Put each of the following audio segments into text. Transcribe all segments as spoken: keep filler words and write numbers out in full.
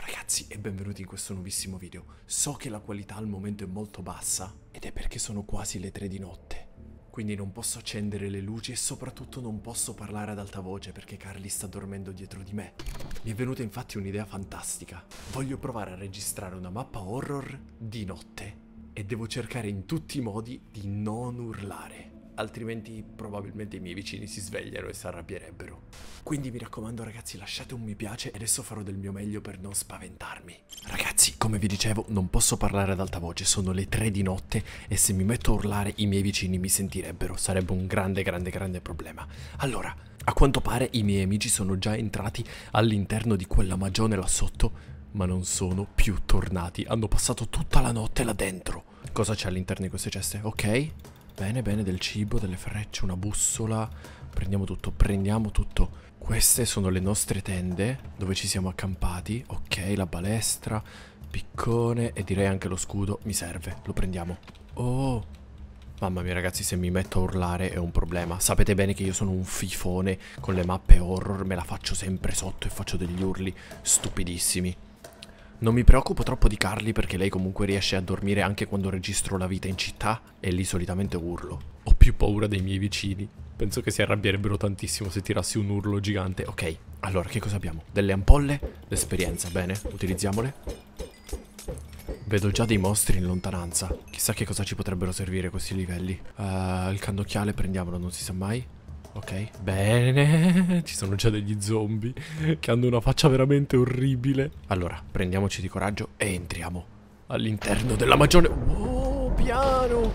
Ragazzi e benvenuti in questo nuovissimo video. So che la qualità al momento è molto bassa ed è perché sono quasi le tre di notte. Quindi non posso accendere le luci e soprattutto non posso parlare ad alta voce perché Carly sta dormendo dietro di me. Mi è venuta infatti un'idea fantastica. Voglio provare a registrare una mappa horror di notte e devo cercare in tutti i modi di non urlare. Altrimenti probabilmente i miei vicini si svegliano e si arrabbierebbero. Quindi mi raccomando ragazzi, lasciate un mi piace e adesso farò del mio meglio per non spaventarmi. Ragazzi, come vi dicevo, non posso parlare ad alta voce, sono le tre di notte e se mi metto a urlare i miei vicini mi sentirebbero. Sarebbe un grande grande grande problema. Allora, a quanto pare i miei amici sono già entrati all'interno di quella magione là sotto, ma non sono più tornati. Hanno passato tutta la notte là dentro. Cosa c'è all'interno di queste ceste? Ok. Bene, bene, del cibo, delle frecce, una bussola. Prendiamo tutto, prendiamo tutto. Queste sono le nostre tende dove ci siamo accampati. Ok, la balestra, piccone e direi anche lo scudo. Mi serve, lo prendiamo. Oh, mamma mia ragazzi, se mi metto a urlare è un problema. Sapete bene che io sono un fifone con le mappe horror. Me la faccio sempre sotto e faccio degli urli stupidissimi. Non mi preoccupo troppo di Carly perché lei comunque riesce a dormire anche quando registro la vita in città e lì solitamente urlo. Ho più paura dei miei vicini. Penso che si arrabbierebbero tantissimo se tirassi un urlo gigante. Ok, allora che cosa abbiamo? Delle ampolle? L'esperienza, bene, utilizziamole. Vedo già dei mostri in lontananza. Chissà che cosa ci potrebbero servire questi livelli. uh, Il cannocchiale prendiamolo, non si sa mai. Ok, bene, ci sono già degli zombie che hanno una faccia veramente orribile. Allora, prendiamoci di coraggio e entriamo all'interno della magione. Wow, piano.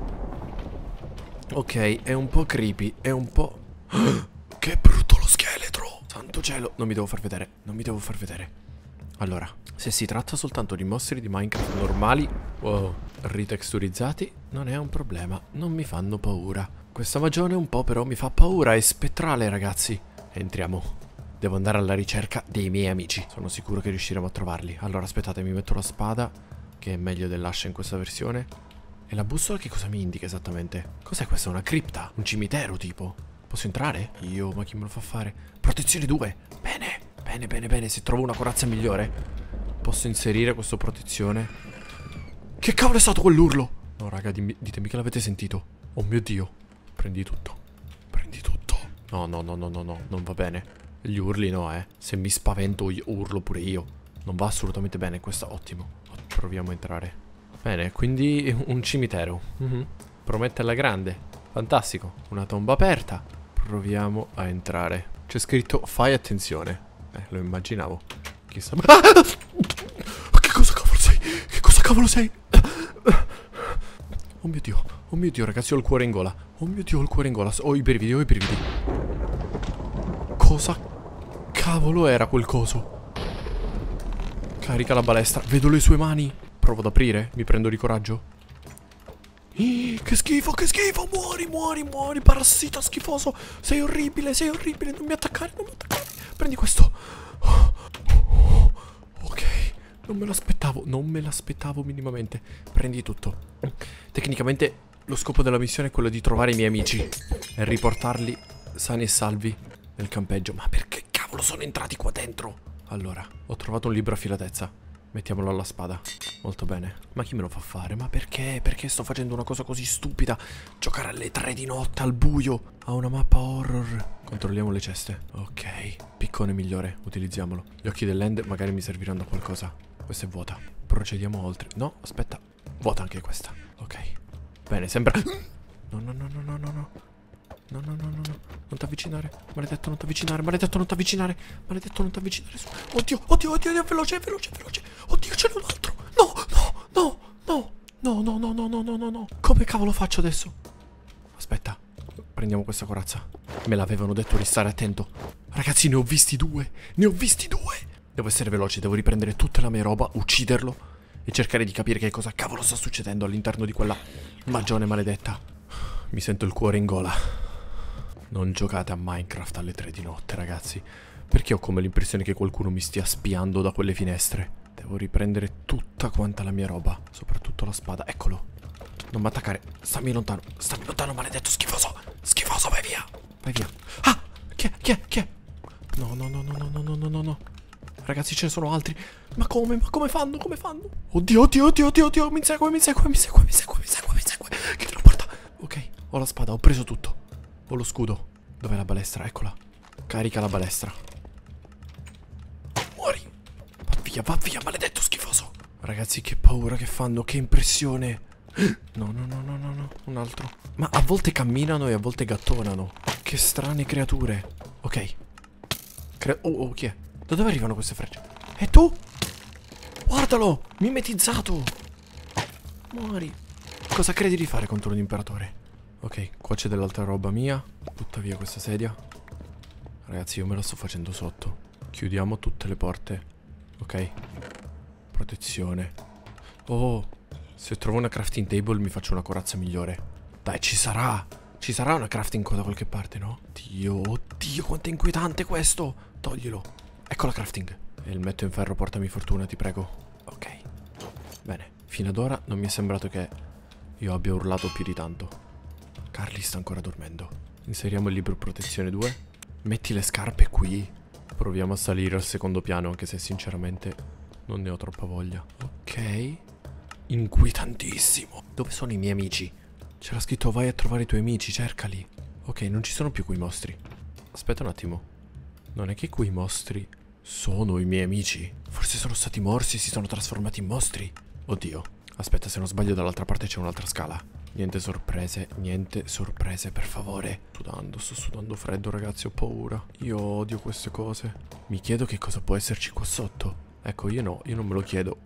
Ok, è un po' creepy, è un po'... Che brutto lo scheletro. Santo cielo, non mi devo far vedere, non mi devo far vedere. Allora, se si tratta soltanto di mostri di Minecraft normali, wow, ritexturizzati, non è un problema, non mi fanno paura. Questa magione un po' però mi fa paura, è spettrale ragazzi. Entriamo. Devo andare alla ricerca dei miei amici. Sono sicuro che riusciremo a trovarli. Allora aspettate, mi metto la spada, che è meglio dell'ascia in questa versione. E la bussola che cosa mi indica esattamente? Cos'è questa? Una cripta? Un cimitero tipo? Posso entrare? Io, ma chi me lo fa fare? Protezione due. Bene, bene, bene, bene. Se trovo una corazza migliore posso inserire questo protezione. Che cavolo è stato quell'urlo? No raga, dimmi, ditemi che l'avete sentito. Oh mio Dio. Prendi tutto. Prendi tutto. No, no, no, no, no, no. Non va bene. Gli urli no, eh. Se mi spavento io, urlo pure io. Non va assolutamente bene. Questo ottimo. Proviamo a entrare. Bene, quindi un cimitero. Mm-hmm. Promette alla grande. Fantastico. Una tomba aperta. Proviamo a entrare. C'è scritto fai attenzione. Eh, lo immaginavo. Chissà. Ah! Che cosa cavolo sei? Che cosa cavolo sei? Oh mio Dio. Oh mio Dio ragazzi, ho il cuore in gola. Oh mio Dio, ho il cuore in gola. Ho i brividi, ho i brividi. Cosa cavolo era quel coso? Carica la balestra. Vedo le sue mani. Provo ad aprire. Mi prendo di coraggio. Ih, che schifo, che schifo. Muori, muori, muori. Parassita schifoso. Sei orribile, sei orribile. Non mi attaccare, non mi attaccare. Prendi questo. Ok. Non me l'aspettavo. Non me l'aspettavo minimamente. Prendi tutto. Tecnicamente lo scopo della missione è quello di trovare i miei amici e riportarli sani e salvi nel campeggio. Ma perché cavolo sono entrati qua dentro? Allora, ho trovato un libro a filatezza. Mettiamolo alla spada. Molto bene. Ma chi me lo fa fare? Ma perché? Perché sto facendo una cosa così stupida? Giocare alle tre di notte al buio a una mappa horror. Controlliamo le ceste. Ok. Piccone migliore. Utilizziamolo. Gli occhi dell'end magari mi serviranno a qualcosa. Questa è vuota. Procediamo oltre. No, aspetta. Vuota anche questa. Ok. Bene, sembra... No, no, no, no, no, no, no. No, no, no, no, no. Non t'avvicinare. Maledetto, non t'avvicinare. Maledetto, non t'avvicinare. Maledetto, non t'avvicinare. Oddio, oddio, oddio, oddio, veloce, veloce, veloce. Oddio, c'è un altro. No, no, no, no. No, no, no, no, no, no, no, no. Come cavolo faccio adesso? Aspetta. Prendiamo questa corazza. Me l'avevano detto di stare attento. Ragazzi, ne ho visti due. Ne ho visti due. Devo essere veloce, devo riprendere tutta la mia roba, ucciderlo e cercare di capire che cosa cavolo sta succedendo all'interno di quella magione maledetta. Mi sento il cuore in gola. Non giocate a Minecraft alle tre di notte, ragazzi, perché ho come l'impressione che qualcuno mi stia spiando da quelle finestre. Devo riprendere tutta quanta la mia roba, soprattutto la spada. Eccolo. Non mi attaccare. Stammi lontano. Stammi lontano, maledetto schifoso. Schifoso, vai via. Vai via. Ah! Chi è? Chi è? Chi è? No, no, no, no, no, no, no, no, no. Ragazzi, ce ne sono altri. Ma come? Ma come fanno? Come fanno? Oddio, oddio, oddio, oddio, oddio. Mi insegue, mi insegue, mi insegue, mi insegue, mi insegue, mi insegue. Chiudi la porta. Ok, ho la spada, ho preso tutto. Ho lo scudo. Dov'è la balestra? Eccola. Carica la balestra. Muori. Va via, va via, maledetto schifoso. Ragazzi, che paura che fanno, che impressione. No, no, no, no, no, no. Un altro. Ma a volte camminano e a volte gattonano. Che strane creature. Ok. Cre oh, oh, chi è? Da dove arrivano queste frecce? E tu? Guardalo! Mimetizzato! Muori. Cosa credi di fare contro un imperatore? Ok, qua c'è dell'altra roba mia. Butta via questa sedia. Ragazzi, io me la sto facendo sotto. Chiudiamo tutte le porte. Ok. Protezione. Oh, se trovo una crafting table mi faccio una corazza migliore. Dai, ci sarà. Ci sarà una crafting da qualche parte, no? Dio, oddio, quanto è inquietante questo. Toglilo. Ecco la crafting. E il metto in ferro, portami fortuna, ti prego. Ok. Bene, fino ad ora non mi è sembrato che io abbia urlato più di tanto. Carly sta ancora dormendo. Inseriamo il libro protezione due. Metti le scarpe qui. Proviamo a salire al secondo piano, anche se sinceramente non ne ho troppa voglia. Ok. Inquietantissimo. Dove sono i miei amici? C'era scritto vai a trovare i tuoi amici, cercali. Ok, non ci sono più quei mostri. Aspetta un attimo. Non è che quei mostri sono i miei amici? Forse sono stati morsi e si sono trasformati in mostri? Oddio. Aspetta, se non sbaglio dall'altra parte c'è un'altra scala. Niente sorprese, niente sorprese, per favore. Sudando, sto sudando freddo, ragazzi, ho paura. Io odio queste cose. Mi chiedo che cosa può esserci qua sotto. Ecco, io no, io non me lo chiedo.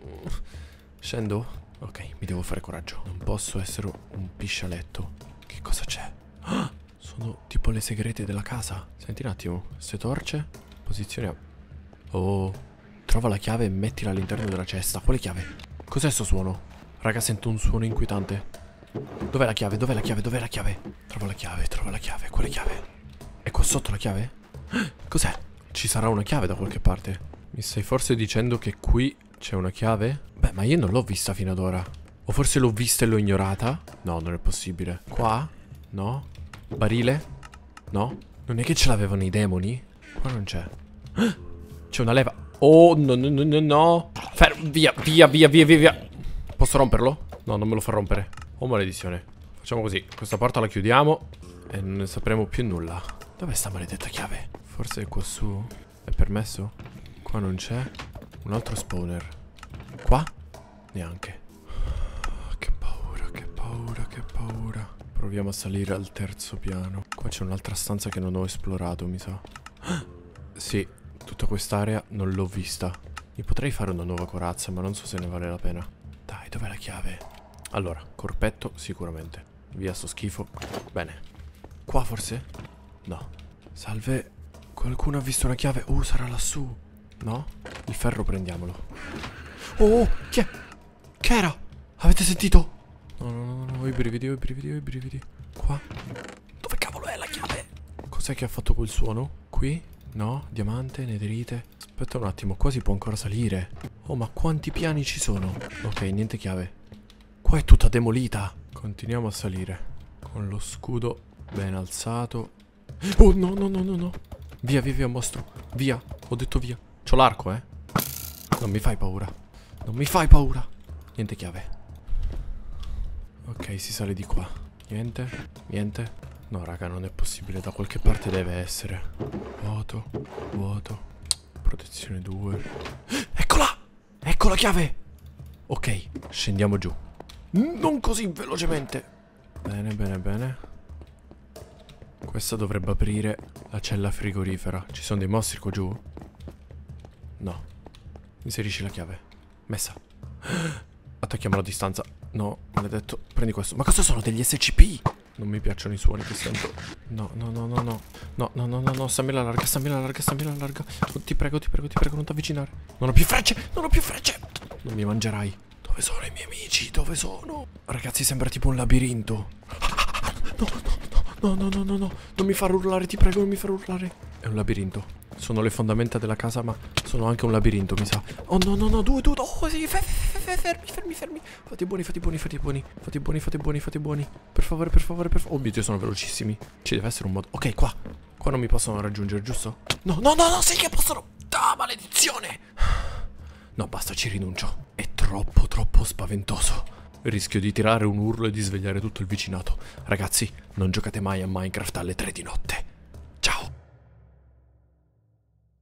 Scendo? Ok, mi devo fare coraggio. Non posso essere un piscialetto. Che cosa c'è? Ah, sono tipo le segrete della casa. Senti un attimo, queste torce. Posizione. Oh, trova la chiave e mettila all'interno della cesta. Quale chiave? Cos'è sto suono? Raga, sento un suono inquietante. Dov'è la chiave? Dov'è la chiave? Dov'è la chiave? Trova la chiave, trova la chiave. Quale chiave? È qua sotto la chiave? Cos'è? Ci sarà una chiave da qualche parte. Mi stai forse dicendo che qui c'è una chiave? Beh, ma io non l'ho vista fino ad ora. O forse l'ho vista e l'ho ignorata? No, non è possibile. Qua? No? Barile? No? Non è che ce l'avevano i demoni? Qua non c'è. C'è una leva. Oh, no, no, no, no, no. Fermo, via, via, via, via, via, via. Posso romperlo? No, non me lo fa rompere. Oh, maledizione. Facciamo così. Questa porta la chiudiamo e non ne sapremo più nulla. Dov'è sta maledetta chiave? Forse è qua su. È permesso? Qua non c'è. Un altro spawner. Qua? Neanche. Che paura, che paura, che paura. Proviamo a salire al terzo piano. Qua c'è un'altra stanza che non ho esplorato, mi sa. Sì, tutta quest'area non l'ho vista. Mi potrei fare una nuova corazza, ma non so se ne vale la pena. Dai, dov'è la chiave? Allora, corpetto sicuramente. Via sto schifo. Bene. Qua forse? No. Salve. Qualcuno ha visto una chiave? Oh, sarà lassù. No? Il ferro prendiamolo. Oh, chi è? Che era? Avete sentito? No, no, no, no, ho i brividi, ho i brividi, ho i brividi. Qua? Dove cavolo è la chiave? Cos'è che ha fatto quel suono? Qui? No? Diamante, nederite. Aspetta un attimo, qua si può ancora salire. Oh, ma quanti piani ci sono? Ok, niente chiave. Qua è tutta demolita. Continuiamo a salire. Con lo scudo ben alzato. Oh, no, no, no, no, no. Via, via, via, mostro. Via, ho detto via. C'ho l'arco, eh. Non mi fai paura. Non mi fai paura. Niente chiave. Ok, si sale di qua. Niente, niente. No, raga, non è possibile. Da qualche parte deve essere. Vuoto, vuoto. Protezione due. Eccola! Ecco la chiave! Ok, scendiamo giù. Non così velocemente. Bene, bene, bene. Questa dovrebbe aprire la cella frigorifera. Ci sono dei mostri qua giù? No. Inserisci la chiave. Messa. Attacchiamolo a distanza. No, maledetto. Prendi questo. Ma cosa sono degli S C P? Non mi piacciono i suoni che sento. No, no, no, no, no. No, no, no, no, no. Stammi alla larga, stammi alla larga, stammi alla larga. Ti prego, ti prego, ti prego, non ti avvicinare. Non ho più frecce, non ho più frecce. Non mi mangerai. Dove sono i miei amici? Dove sono? Ragazzi, sembra tipo un labirinto. No, no, no, no, no, no, no, no. Non mi far urlare, ti prego, non mi far urlare. È un labirinto. Sono le fondamenta della casa, ma sono anche un labirinto, mi sa. Oh no, no, no, due, due, oh sì, fermi, fermi, fermi. Fate buoni, fate buoni, fate buoni. Fate buoni, fate buoni, fate buoni. Per favore, per favore, per favore. Oh mio Dio, sono velocissimi. Ci deve essere un modo. Ok, qua. Qua non mi possono raggiungere, giusto? No, no, no, no, sì che possono. Ah, maledizione. No, basta, ci rinuncio. È troppo, troppo spaventoso. Rischio di tirare un urlo e di svegliare tutto il vicinato. Ragazzi, non giocate mai a Minecraft alle tre di notte.